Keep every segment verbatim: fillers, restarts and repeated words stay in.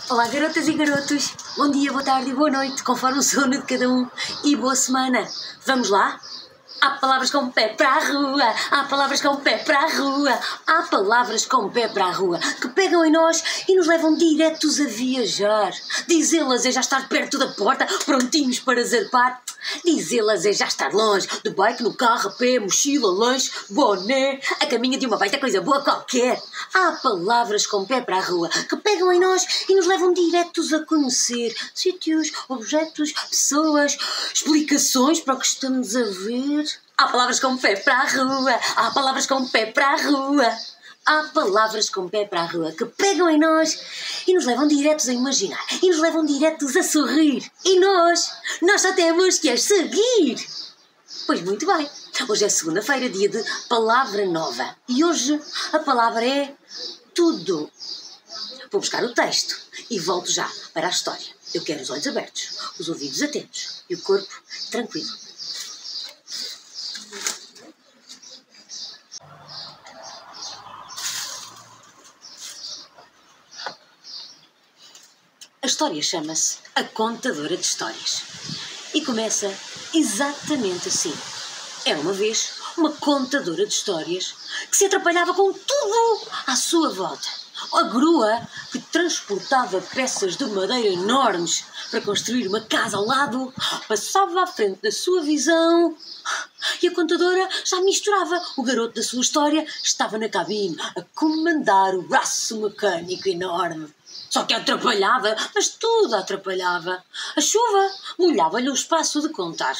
Olá garotas e garotos, bom dia, boa tarde e boa noite, conforme o sono de cada um, e boa semana. Vamos lá? Há palavras com pé para a rua, há palavras com pé para a rua, há palavras com pé para a rua, que pegam em nós e nos levam diretos a viajar. Dizê-las é já estar perto da porta, prontinhos para zarpar. Dizê-las é já estar longe, de bike, no carro, a pé, mochila, lanche, boné, a caminho de uma baita coisa boa qualquer. Há palavras com pé para a rua, que pegam em nós e nos levam diretos a conhecer sítios, objetos, pessoas, explicações para o que estamos a ver. Há palavras com pé para a rua, há palavras com pé para a rua. Há palavras com pé para a rua que pegam em nós e nos levam diretos a imaginar e nos levam diretos a sorrir. E nós, nós só temos que as seguir. Pois muito bem, hoje é segunda-feira, dia de Palavra Nova. E hoje a palavra é tudo. Vou buscar o texto e volto já para a história. Eu quero os olhos abertos, os ouvidos atentos e o corpo tranquilo. A história chama-se A Contadora de Histórias e começa exatamente assim. Era uma vez uma contadora de histórias que se atrapalhava com tudo à sua volta. A grua que transportava peças de madeira enormes para construir uma casa ao lado passava à frente da sua visão e a contadora já misturava. O garoto da sua história estava na cabine a comandar o braço mecânico enorme. Só que atrapalhava, mas tudo atrapalhava. A chuva molhava-lhe o espaço de contar.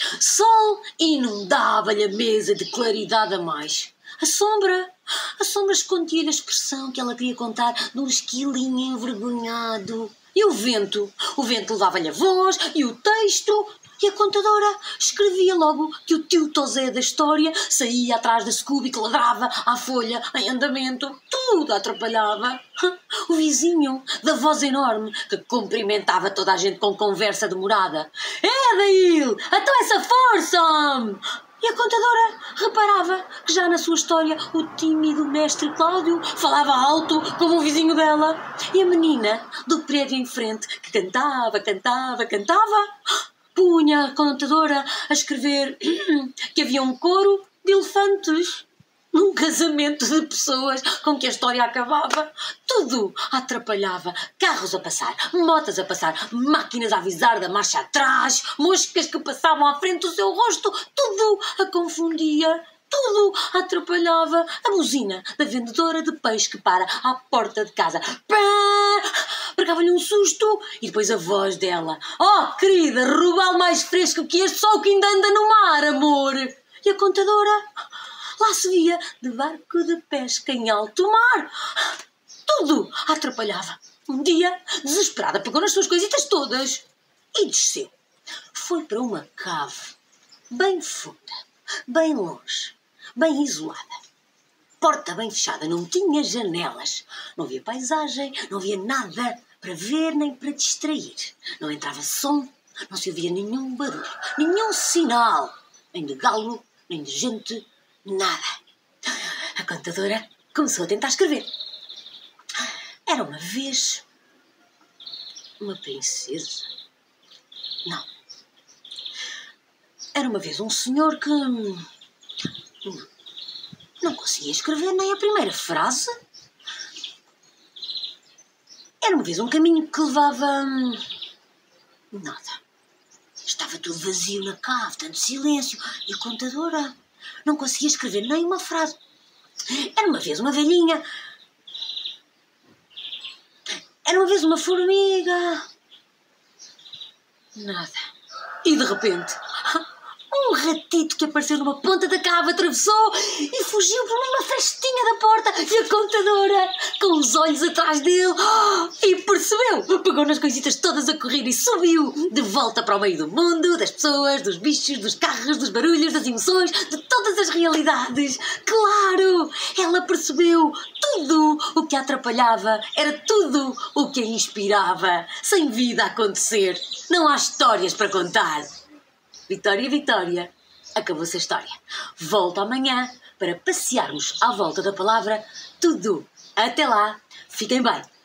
Sol inundava-lhe a mesa de claridade a mais. A sombra, a sombra escondia-lhe a expressão que ela queria contar de um esquilinho envergonhado. E o vento, o vento levava-lhe a voz e o texto. E a contadora escrevia logo que o tio Tosé da história saía atrás da Scooby que ladrava à folha em andamento. Tudo atrapalhava. O vizinho da voz enorme que cumprimentava toda a gente com conversa demorada. É, Daíl, então essa força! E a contadora reparava que já na sua história o tímido mestre Cláudio falava alto como o vizinho dela. E a menina do prédio em frente que cantava, cantava, cantava... punha a contadora a escrever que havia um coro de elefantes num casamento de pessoas com que a história acabava. Tudo atrapalhava. Carros a passar, motas a passar, máquinas a avisar da marcha atrás, moscas que passavam à frente do seu rosto. Tudo a confundia. Tudo atrapalhava. A buzina da vendedora de peixe que para à porta de casa. Pegava-lhe um susto e depois a voz dela. Oh, querida, robalo mais fresco que este, só o que ainda anda no mar, amor. E a contadora lá se via de barco de pesca em alto mar. Tudo atrapalhava. Um dia, desesperada, pegou nas suas coisitas todas e desceu. Foi para uma cave bem funda, bem longe, bem isolada. Porta bem fechada, não tinha janelas, não havia paisagem, não havia nada para ver nem para distrair. Não entrava som, não se ouvia nenhum barulho, nenhum sinal, nem de galo, nem de gente, nada. A contadora começou a tentar escrever. Era uma vez uma princesa. Não. Era uma vez um senhor que... Não. Não conseguia escrever nem a primeira frase. Era uma vez um caminho que levava... Nada. Estava tudo vazio na cave, tanto silêncio. E a contadora não conseguia escrever nem uma frase. Era uma vez uma velhinha. Era uma vez uma formiga. Nada. E de repente... um ratito que apareceu numa ponta da cave, atravessou e fugiu por uma frestinha da porta. E a contadora, com os olhos atrás dele, e percebeu, pegou nas coisitas todas a correr e subiu de volta para o meio do mundo, das pessoas, dos bichos, dos carros, dos barulhos, das emoções, de todas as realidades. Claro, ela percebeu tudo o que a atrapalhava, era tudo o que a inspirava. Sem vida a acontecer, não há histórias para contar. Vitória, Vitória, acabou-se a história. Volto amanhã para passearmos à volta da palavra tudo. Até lá, fiquem bem.